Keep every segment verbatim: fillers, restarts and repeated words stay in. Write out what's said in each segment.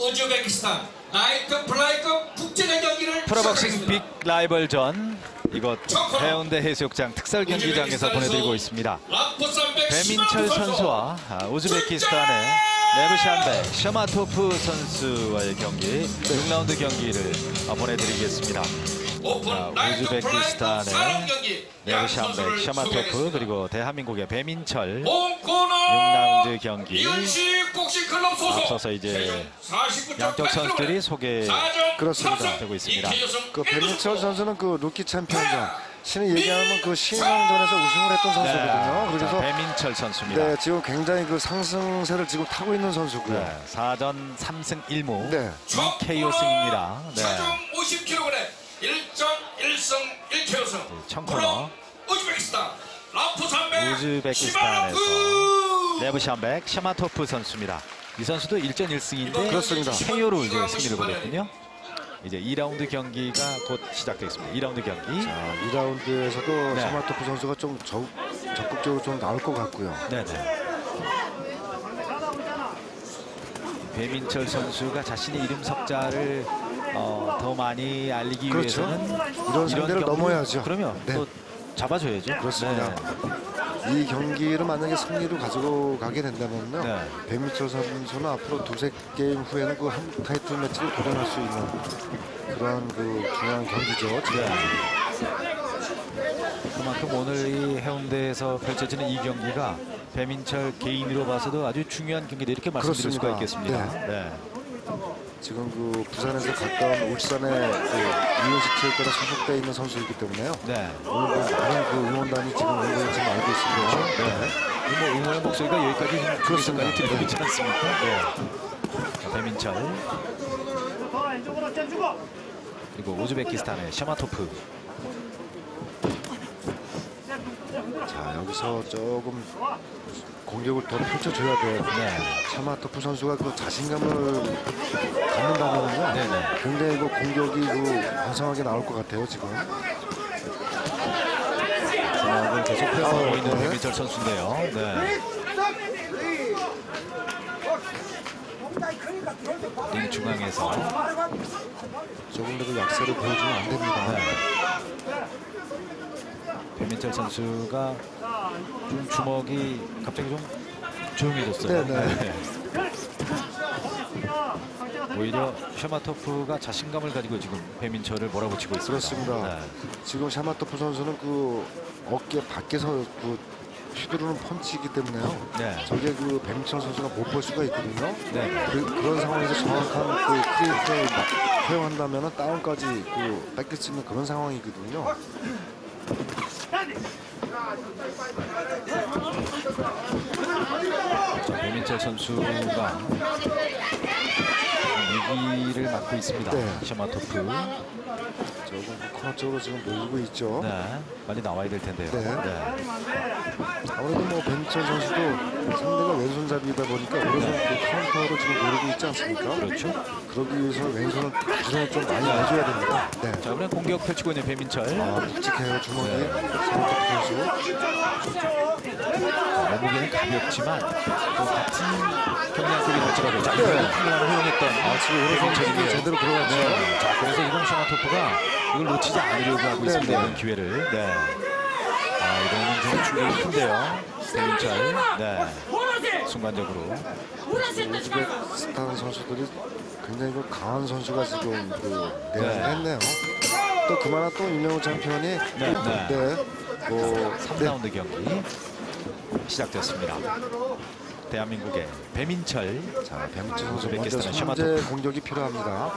우즈베키스탄 나이트 플라이급 국제대 경기를 프로박싱 빅 라이벌전 이곳 해운대 해수욕장 특설 경기장에서 보내드리고 있습니다. 배민철 선수와 우즈베키스탄의 네브샨베 셔마토프 선수와의 경기 육 라운드 경기를 보내드리겠습니다. 자, 우즈베키스탄의 네브샨베 셔마토프 그리고 대한민국의 배민철 육 라운드 경기. 앞서서 이제 양쪽 선수들이 소개 그렇습니다. 되고 있습니다. 그 배민철 선수는 그 루키 챔피언전 신이 얘기하면 그 신앙전에서 우승을 했던 선수거든요. 네. 그래서 자, 배민철 선수입니다. 네, 지금 굉장히 그 상승세를 지금 타고 있는 선수고요. 네, 사 전 삼 승 일 무 네. 이 케이오 승입니다. 네. 오십 킬로그램 일 점 일 승 일 케이오 승. 청코너 우즈베키스탄 라프산베 우즈베키스탄에서 네브샨베 셔마토프 선수입니다. 이 선수도 일 전 일 승인데 그렇습니다. 케이오로 이제 승리를 거뒀군요. 이제 이 라운드 경기가 곧 시작되겠습니다. 이 라운드 경기. 자, 이 라운드에서도 네. 셔마토프 선수가 좀 적, 적극적으로 좀 나올 것 같고요. 네네. 배민철 선수가 자신의 이름 석자를 어, 더 많이 알리기 그렇죠. 위해서는 이런 상대를 경기, 넘어야죠. 그러면 네. 또 잡아줘야죠. 그렇습니다. 네. 이 경기를 만약에 승리로 가지고 가게 된다면요. 네. 배민철 선수는 앞으로 두세 게임 후에는 그 한 타이틀 매치를 도전할 수 있는 그러한 그 중요한 경기죠. 지금. 네. 그만큼 오늘 이 해운대에서 펼쳐지는 이 경기가 배민철 개인으로 봐서도 아주 중요한 경기다 이렇게 말씀드릴 수가 있겠습니다. 네. 네. 지금 그 부산에서 가까운 울산의 그 이윤식 체육관에 소속되어 있는 선수이기 때문에요. 네. 오늘 그 많은 그 응원단이 지금 온 걸 지금 알고 있습니다. 네. 뭐 응원의 목소리가 여기까지 그렇습니다. 들리고 있지 않습니까? 네. 자, 배민철 그리고 우즈베키스탄의 셔마토프. 자, 여기서 조금 공격을 더 펼쳐줘야 돼요. 네. 셔마토프 선수가 그 자신감을 갖는다면요. 네네. 굉장히 그 공격이 그 왕성하게 나올 것 같아요 지금. 공을 계속 펴고 있는 네. 배민철 선수인데요. 네. 링 중앙에서 조금 더 그 약세를 보여주면 안 됩니다. 네. 배민철 선수가 좀 주먹이 갑자기 좀 조용해졌어요. 네네. 네. 오히려 셔마토프가 자신감을 가지고 지금 배민철을 몰아붙이고 있습니다. 그렇습니다. 네. 지금 셔마토프 선수는 그 어깨 밖에서 그 휘두르는 펀치이기 때문에요. 네. 저게 그 배민철 선수가 못 볼 수가 있거든요. 네. 그, 그런 상황에서 정확한 그 크리에이트를 허용한다면 다운까지 그 뺏길 수 있는 그런 상황이거든요. 자, 배민철 선수가 위기를 맞고 있습니다. 네. 셔마토프. 조금 코너 쪽으로 지금 몰리고 있죠. 네. 빨리 나와야 될 텐데요. 네. 아무래도 뭐 배민철 선수도 상대가 왼손잡이다 보니까 오른손 그 카운터로 지금 노리고 있지 않습니까? 그렇죠. 그러기 위해서 왼손을 부정을 좀 많이 내줘야 됩니다. 네. 자, 그럼 공격 펼치고 있는 배민철. 아, 묵직해요 주먹이. 네. 셔마토프 선수. 몸무게는 가볍지만 또 같은 경량급이 될지라도 자, 네. 이번에 한번을 허용했던 아, 지금 오른손이 제대로 들어갔죠. 네. 자, 그래서 이번 셔마토프가 이걸 놓치지 않으려고 하고 네, 있습니다. 네. 이번 기회를. 네. 아, 이거는 좀 충격이 큰데요. 배민철. 네. 순간적으로. 우즈베키스탄 선수들이 굉장히 그 강한 선수가 지금 그 내한을 네. 했네요. 또 그만한 또 이명우 챔피언이 네, 네. 네. 뭐 삼 네. 라운드 경기 시작됐습니다. 대한민국의 배민철. 자, 배민철 선수 먼저 우즈베키스탄의 선제 셔마토프. 공격이 필요합니다.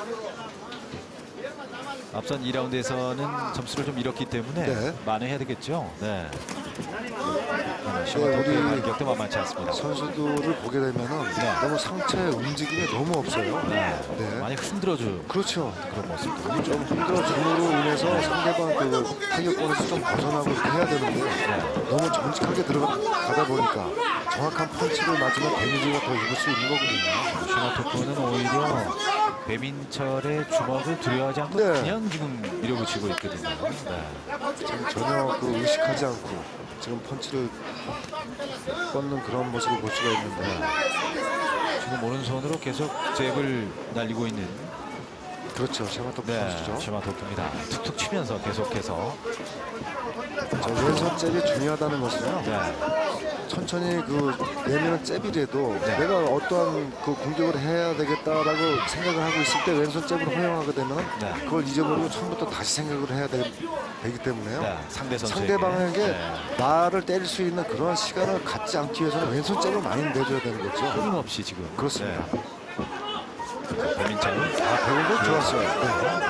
앞선 이 라운드에서는 점수를 좀 잃었기 때문에 네. 만회해야 되겠죠. 네. 네, 셔마토프의 우리 반격도 만만치 않습니다. 선수들을 보게 되면은 네. 너무 상체 움직임이 너무 없어요. 네. 네. 많이 흔들어줘 그렇죠. 그런 모습도. 좀 흔들어줌으로 인해서 상대방 그 타격권에서 좀 벗어나고 이렇게 해야 되는데 네. 너무 정직하게 들어가다 보니까 정확한 펀치를 맞으면 데미지가 더 입을 수 있는 거거든요. 셔마토프는 오히려 배민철의 주먹을 두려워하지 않고 네. 그냥 지금 밀어붙이고 있거든요. 네. 지금 전혀 그 의식하지 않고 지금 펀치를 뻗는 그런 모습을 볼 수가 있는데 지금 오른손으로 계속 잽을 날리고 있는 그렇죠. 샤마토프 네, 선수죠. 샤마토프입니다. 툭툭 치면서 계속해서 저 왼손 잽이 중요하다는 것은요. 네. 천천히 그 내미는 잽이라도 내가 어떠한 그 공격을 해야 되겠다라고 생각을 하고 있을 때 왼손 잽을 허용하게 되면 네. 그걸 잊어버리고 처음부터 다시 생각을 해야 되, 기 때문에요. 네, 상대 선수에게. 상대방에게 네. 나를 때릴 수 있는 그런 시간을 갖지 않기 위해서는 왼손 잽을 많이 내줘야 되는 거죠. 끊임없이 지금 그렇습니다. 네. 배민철 아, 배운도 좋았어요. 네.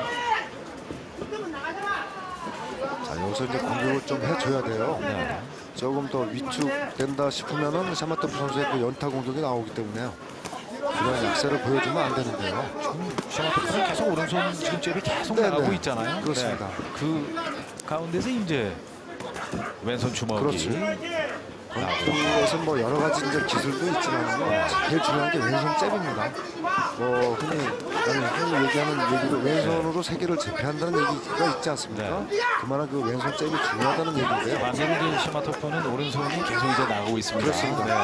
자, 여기서 이제 공격을 좀 해줘야 돼요. 네. 조금 더 위축된다 싶으면은 샤마토프 선수의 그 연타 공격이 나오기 때문에요. 그런 약세를 보여주면 안 되는데요. 샤마토프는 계속 오른손 지금 잽이 계속 네, 나가고 네. 있잖아요. 그렇습니다. 네. 그 가운데서 이제 왼손 주먹이 그렇지. 그것은 뭐 여러 가지 이제 기술도 있지만 제일 중요한 게 왼손 잽입니다. 뭐 흔히 아니 흔히 얘기하는 얘기로 왼손으로 세계를 제패한다는 얘기가 있지 않습니까? 그만한 그 왼손 잽이 중요하다는 얘기인데요. 반대로 이제 샤마토프는 오른손이 계속 이제 나가고 있습니다. 그렇습니다. 네.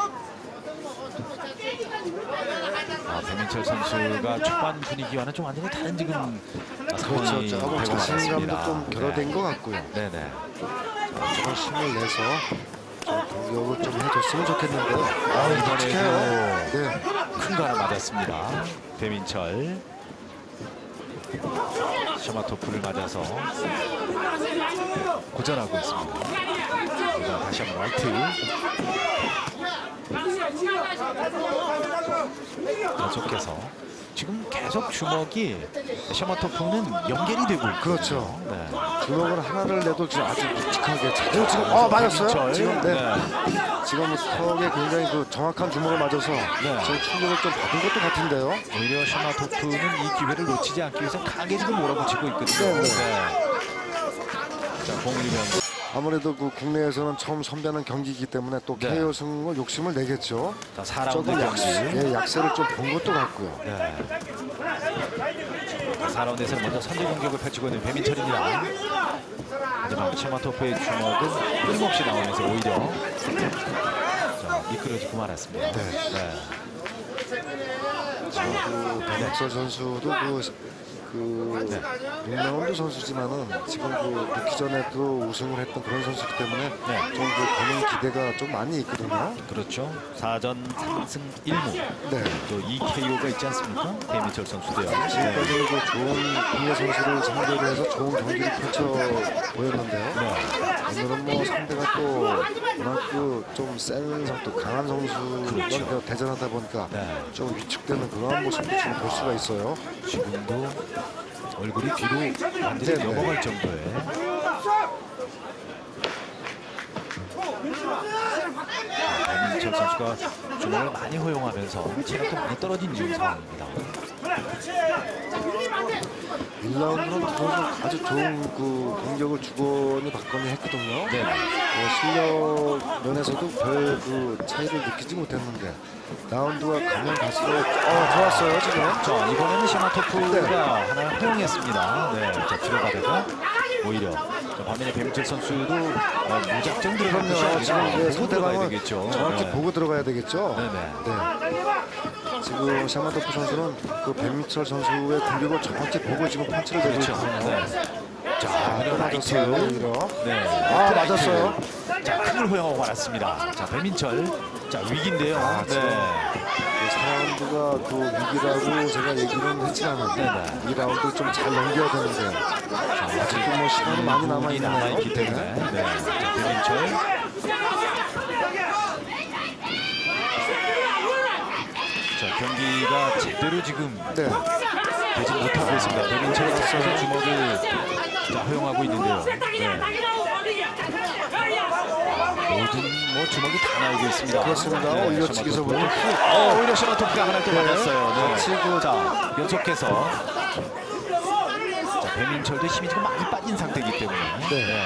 아, 배민철 선수가 초반 분위기와는 좀 완전히 다른 지금 상황이 그렇죠. 조금 되고 자신감도 있습니다. 좀 결여된 네. 것 같고요. 네네. 조금 힘을 내서 좀 공격을 좀 해줬으면 좋겠는데요. 아, 아, 이번에도 네. 큰 거 하나 맞았습니다. 배민철. 샤마토프를 맞아서 고전하고 있습니다. 자, 다시 한번 라이트. 계속해서 지금 계속 주먹이 샤마토프는 연결이 되고 있거든요. 그렇죠. 네. 주먹을 하나를 내도 지금 아주 묵직하게 잘 지금 어 맞았어요. 배민철. 지금 네. 네. 지금 턱에 굉장히 그 정확한 주먹을 맞아서 네. 지금 충격을 좀 받은 것도 같은데요. 오히려 샤마토프는 이 기회를 놓치지 않기 위해서 강하게 지금 몰아붙이고 있거든요. 네, 네. 자, 공일이면 아무래도 그 국내에서는 처음 선배하는 경기이기 때문에 또 네. 케이오 승을 욕심을 내겠죠. 자, 사 라운드 조금 경기. 약세, 예, 약세를 좀 본 것도 같고요. 네. 사 라운드에서 먼저 선제 공격을 펼치고 있는 배민철입니다. 하지만 샤마토프의 주먹은 끊임없이 나오면서 오히려 자, 미끄러지고 말았습니다. 네. 네. 지금 그 배민철 선수도 그, 그 육 라운드 선수지만은 지금 그 늦기 전에도 우승을 했던 그런 선수이기 때문에 네. 좀 그 보는 기대가 좀 많이 있거든요. 그렇죠. 사 전 삼 승 일 무. 네. 또 이 케이오가 있지 않습니까? 배민철 선수도요. 지금까지 그 좋은 국내 선수를 상대로 해서 좋은 경기를 펼쳐 보였는데요. 네. 오늘은 뭐 상대가 또 워낙 그좀 센 선수, 강한 선수가 그렇죠. 대전하다 보니까 네. 좀 위축되는 그런 모습도 지금 볼 수가 있어요. 지금도 얼굴이 뒤로 완전히 네, 네. 넘어갈 정도의 배민철 선수가 주먹을 많이 허용하면서 체력도 많이 떨어진 지금 상황입니다. 일 라운드는 들어서 아주 좋은 그 공격을 주거니 받거니 했거든요. 네. 뭐 실력 면에서도 별 그 차이를 느끼지 못했는데 라운드가 가면 갈수록 어 좋았어요 지금. 자, 이번에는 샤마토프가 네. 하나 허용했습니다. 네, 자, 들어가다가 오히려 자, 반면에 배민철 선수도 어, 무작정 들어가는 것이 그럼요. 지금 아니라 네, 보고 들어가야 상대방을 되겠죠. 정확히 네. 보고 들어가야 되겠죠. 네네. 네. 지금 샤마토프 선수는 그 배민철 선수의 공격을 정확히 보고 지금 펀치를 내고 그렇죠. 있거든요. 네. 자, 그리고 라이트. 맞았어요. 오히려. 네. 아, 라이트. 맞았어요. 자, 큰을 허용하고 말았습니다. 자, 배민철. 자, 위기인데요. 아, 네. 지금 이 사 라운드가 그 위기라고 제가 얘기는 했지 않은데 네네. 이 라운드 좀 잘 넘겨야 되는데 자, 아직도 뭐 시간이 많이 남아 있네요. 남아있기 때문에. 네. 자, 배민철. 자, 경기가 제대로 지금 네. 되지 못하고 있습니다. 배민철 선수 주먹을 자, 허용하고 있는데요. 네. 모든 뭐 주먹이 다 나오고 있습니다. 그렇습니다. 네, 올려치기에서 샤마토프. 보면 훅. 어, 오히려 샤마토프가 하나 또 네. 맞았어요. 네. 같이 그- 자, 연속해서 자, 배민철도 힘이 좀 많이 빠진 상태이기 때문에 네.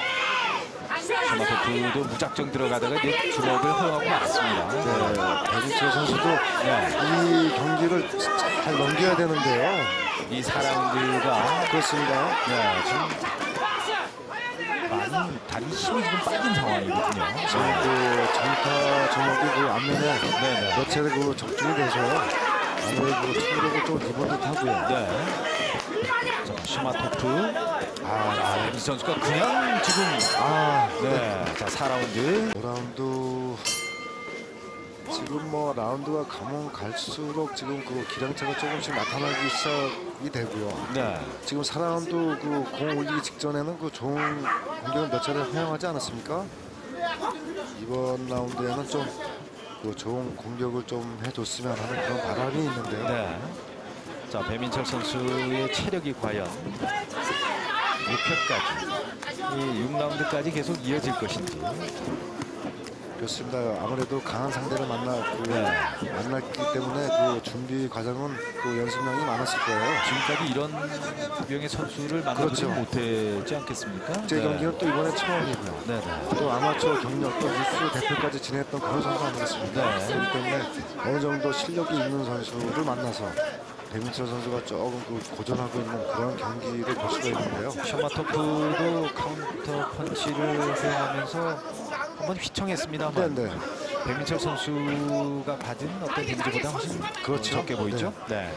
샤마토프도 무작정 들어가다가 이제 주먹을 허용하고 말았습니다. 네. 배민철 선수도 네. 이 경기를 잘 넘겨야 되는데요. 이 사 라운드가 그렇습니다. 네, 지금 많이 지금 다리 힘이 지금 빠진 상황이거든요. 지금 그 정타 주먹이 그 앞면에 네네. 몇 차례 그 적중이 돼서요. 아무래도 투구력을 좀 입은 듯하고요. 네. 자, 슈마토프. 아, 아, 이 선수가 그냥 지금 아, 네. 자, 사 라운드. 오 라운드 지금 뭐 라운드가 가면 갈수록 지금 그 기량차가 조금씩 나타나기 시작이 되고요. 네. 지금 사 라운드 그 공 올리기 직전에는 그 좋은 공격을 몇 차례 허용하지 않았습니까? 이번 라운드에는 좀 그 좋은 공격을 좀 해줬으면 하는 그런 바람이 있는데요. 네. 자, 배민철 선수의 체력이 과연 육 회까지, 이 육 라운드까지 계속 이어질 것인지. 그렇습니다. 아무래도 강한 상대를 만나 그 네. 만났기 때문에 그 준비 과정은 그 연습량이 많았을 거예요. 지금까지 이런 유형의 선수를 만나보지 그렇죠. 못했지 않겠습니까? 제 네. 경기는 또 이번에 처음이고요. 네네. 또 아마추어 경력 또 뉴스 대표까지 지냈던 그런 선수 아니겠습니까? 네. 그렇기 때문에 어느 정도 실력이 있는 선수를 만나서 배민철 선수가 조금 그 고전하고 있는 그런 경기를 볼 수가 있는데요. 슈마토프도 카운터 펀치를 사용하면서 한번 휘청했습니다만 네, 네. 배민철 선수가 가진 어떤 데미지보다 훨씬 그렇죠. 적게 보이죠? 네.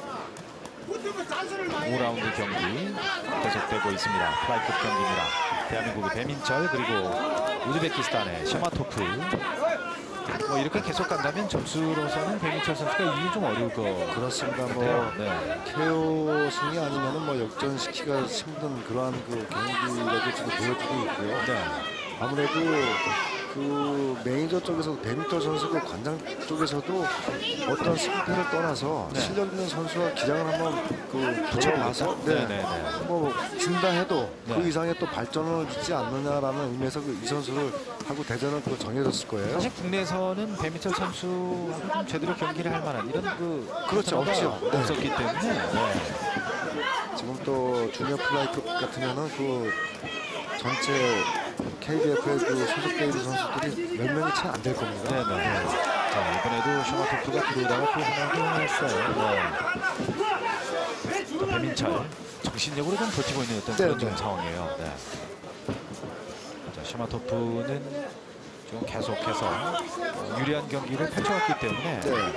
오 라운드 경기 계속되고 있습니다. 플라이급 경기입니다. 대한민국의 배민철 그리고 우즈베키스탄의 슈마토프. 뭐 이렇게 계속 간다면 점수로서는 배민철 선수가 이기기 좀 어려울 것 그렇습니다. 뭐 같아요. 네. 케오 승이 아니면은 뭐 역전시키기가 힘든 그러한 그 경기력을 지금 보여주고 있고요. 네. 아무래도 그 매니저 쪽에서 배민철 선수 그 관장 쪽에서도 어떤 승패를 떠나서 네. 실력 있는 선수와 기량을 한번 그 붙여봐서 네, 네. 네, 네. 뭐 진다 해도 네. 그 이상의 또 발전을 있지 않느냐라는 의미에서 그 이 선수를 하고 대전은 그 정해졌을 거예요. 사실 국내에서는 배민철 선수하고 좀 제대로 경기를 할 만한 이런 그 그렇죠, 파트너가 없죠. 네. 없었기 때문에 네. 지금 또 주니어 플라이급 같으면은 그 전체 케이비에프에 그 소속되어 있는 선수들이 몇 명이 채 안 될 겁니다. 네네. 자, 이번에도 슈마토프가 들어오다가 또 하나 했어요. 네. 자, 배민철 정신력으로 좀 버티고 있는 어떤 그런 네, 좀 네. 상황이에요. 네. 자, 슈마토프는 좀 계속해서 유리한 경기를 펼쳐왔기 때문에 네.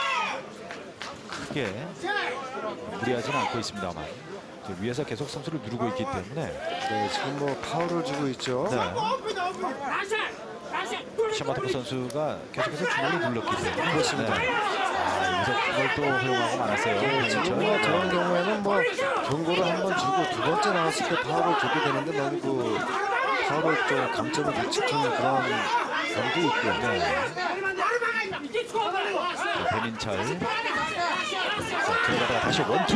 크게 무리하지는 않고 있습니다만 위에서 계속 선수를 누르고 있기 때문에 네, 지금 뭐 파울을 주고 있죠. 네. 슈마토프 선수가 계속해서 주먹을 눌렀기 때문에 그렇습니다. 네. 아, 여기서 그걸 또 허용하고 말았어요. 네, 지금 뭐 저런 경우에는 뭐 경고를 한 번 주고 두 번째 나왔을 때 파울을 줘도 되는데 너무 그 파울을 좀 감점을 못 지키는 그런 점도 있고요. 네. 자, 배민철. 자, 들어가다가 다시 원투.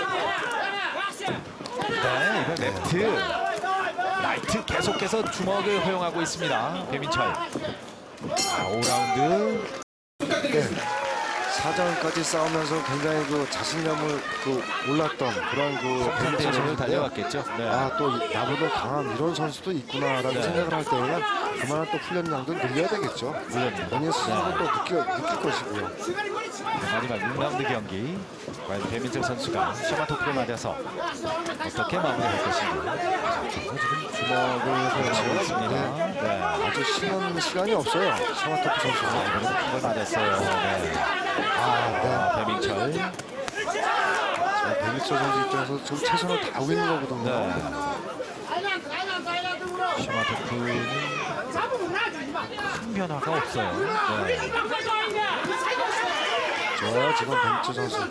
네, 이번 레프트. 라이트 계속해서 주먹을 허용하고 있습니다. 배민철. 아, 오 라운드. 네. 사 장까지 싸우면서 굉장히 그 자신감을 그 올랐던 그런 그 배민철 텐션을 선수인데요. 달려갔겠죠. 네. 아, 또 나보다 강한 이런 선수도 있구나라는 네. 생각을 할 때에는 그만한 또 훈련량도 늘려야 되겠죠. 물론입니다. 본인 스스로 네. 또 느껴, 느낄 것이고요. 마지막 육 라운드 경기. 과연 배민철 선수가 슈마토프를 맞아서 어떻게 마무리할 것인지. 자, 지금 주먹을 허용하고 있습니다. 네. 네. 아주 쉬는 시간이 없어요. 슈마토프 선수가. 이번에도 큰걸 맞았어요. 네. 아, 네. 아, 배민철. 자, 배민철 선수 입장에서 지금 최선을 다하고 있는 거거든요. 네. 슈마토프는 큰 변화가 없어요. 네. 좋아요, 지금 배민철 선수.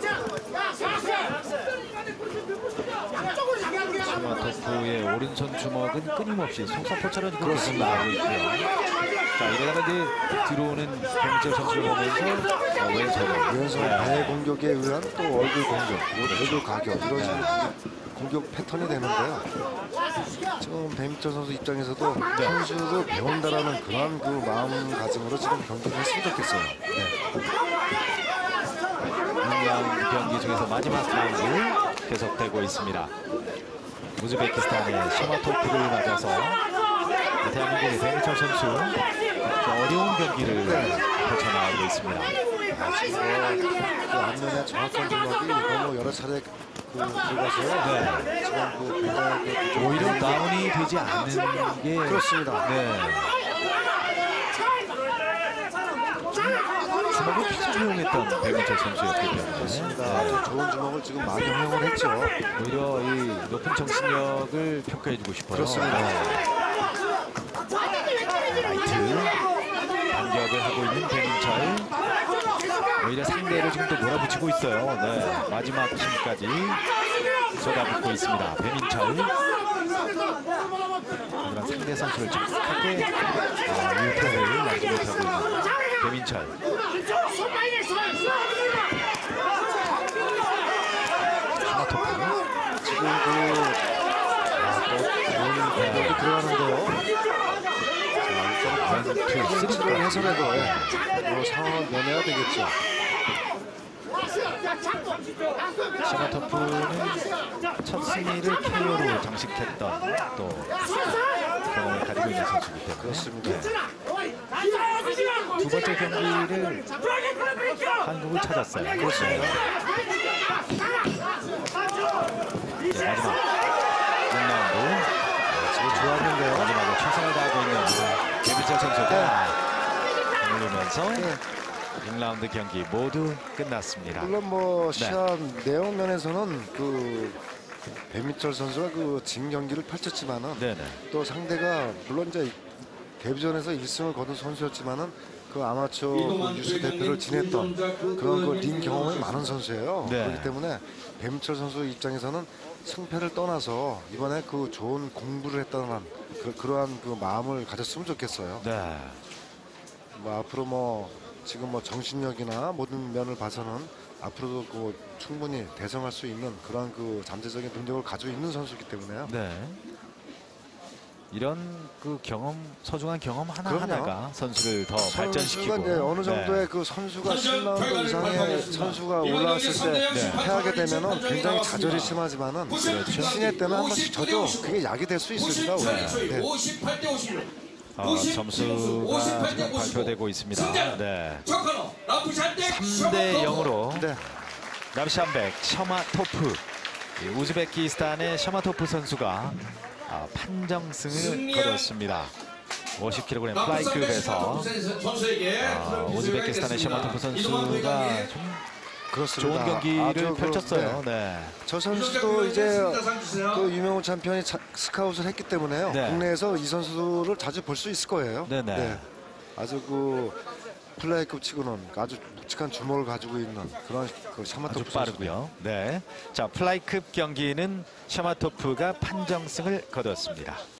슈마토프의 오른손 주먹은 끊임없이 속사포처럼 지금 그렇습니다. 나오고 있고요. 자, 이러다가 이제 들어오는 배민철 선수를 보면서 어, 왼손을. 왼손 네. 배 공격에 의한 또 얼굴 공격, 얼굴 가격 이런 식으로 공격 패턴이 되는데요. 지금 배민철 선수 입장에서도 네. 선수도 배운다라는 그런 그 마음가짐으로 지금 경기를 했으면 좋겠어요. 네. 육 라운드 경기 중에서 마지막 라운드 계속되고 있습니다. 우즈베키스탄의 슈마토프를 맞아서 대한민국의 배민철 선수 어려운 경기를 펼쳐나가고 있습니다. 아, 지금 그 앞면에 정확한 주먹이 너무 여러 차례 그 들어가서요. 네. 지금 그 굉장히 그 오히려 다운이 되지 않는 게 그렇습니다. 네. 주먹을 계속 이용했던 백민철 선수였기 때문에 그렇습니다. 네. 좋은 주먹을 지금 많이 활용을 했죠. 오히려 이 높은 정신력을 평가해주고 싶어요. 그렇습니다. 네. 라이트 반격을 하고 있는 배민철. 오히려 상대를 지금 또 몰아붙이고 있어요. 네. 마지막 힘까지 쏟아붓고 있습니다. 배민철. 하지만 상대 선수를 정확하게 어, 유태를 나지 못하고 있는 배민철. 하나토프. 지금 그 아, 또 좋은 공격이 들어가는데요. 벤치를 해서라도 뭐 상황을 면해야 되겠죠. 샤마토프는 첫 승리를 케이오로 장식했던 또 경험을 가지고 있는 선수이기 때문에 그렇습니다. 두 번째 경기를 한국을 찾았어요. 그렇습니다. 이제 마지막 육 라운드 지금 좋았는데요. 마지막에 최선을 다하고 있는 배민철 선수가 누르면서 네. 육 라운드 경기 모두 끝났습니다. 물론 뭐 네. 시합 내용 면에서는 그 배민철 선수가 그 진 경기를 펼쳤지만은 네네. 또 상대가 물론 이제 데뷔전에서 일 승을 거둔 선수였지만은 그 아마추어 그 유수 대표를 지냈던 그런 그 링 경험이 많은 선수예요. 네. 그렇기 때문에 배민철 선수 입장에서는 승패를 떠나서 이번에 그 좋은 공부를 했다는 그, 그러한 그 마음을 가졌으면 좋겠어요. 네. 뭐 앞으로 뭐 지금 뭐 정신력이나 모든 면을 봐서는 앞으로도 그 충분히 대성할 수 있는 그러한 그 잠재적인 능력을 가지고 있는 선수이기 때문에요. 네. 이런 그 경험, 소중한 경험 하나하나가 선수를 더 발전시키고 선수가 이제 어느 정도의 네. 그 선수가 십 라운드 이상의 선수가 올라왔을 때 네. 패하게 되면은 굉장히 좌절이 심하지만은 그렇죠. 신예 때는 한 번씩 져도 그게 약이 될 수 있습니다. 네. 오십팔 대 오십육. 어, 점수가 지금 발표되고 있습니다. 네. 삼 대 영으로 네. 남샨백 셔마토프, 이 우즈베키스탄의 셔마토프 선수가 아, 판정승을 거뒀습니다. 오십 킬로그램 플라이급에서 아, 우즈베키스탄의 셔마토프 선수가 좀 그렇습니다. 좋은 경기를 아주 그, 펼쳤어요. 네. 네. 저 선수도 이제 그 유명한 챔피언이 차, 스카웃을 했기 때문에요. 네. 국내에서 이 선수를 자주 볼 수 있을 거예요. 네네. 네. 아주 그 플라이급 치고는 아주 묵직한 주먹을 가지고 있는 그런 그 아주 샤마토프 빠르고요. 네. 자, 플라이급 경기는 셔마토프가 판정승을 거뒀습니다.